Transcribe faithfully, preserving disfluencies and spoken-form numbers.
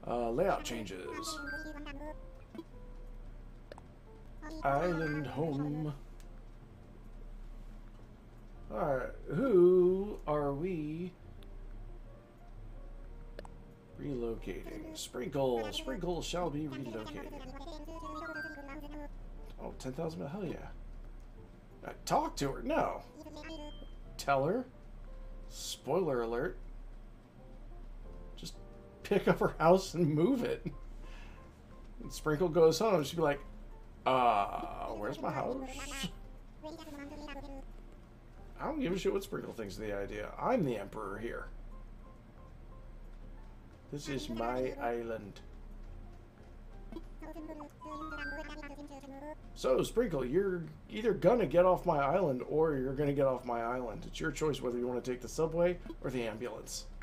Uh, layout changes. Island home. Alright, who are we relocating? Sprinkle. Sprinkle shall be relocated. Oh, ten thousand, hell yeah. Uh, talk to her? No. Tell her. Spoiler alert. Just pick up her house and move it. And Sprinkle goes home. She'd be like, uh, where's my house? I don't give a shit what Sprinkle thinks of the idea. I'm the emperor here. This is my island. So, Sprinkle, you're either gonna get off my island or you're gonna get off my island. It's your choice whether you want to take the subway or the ambulance.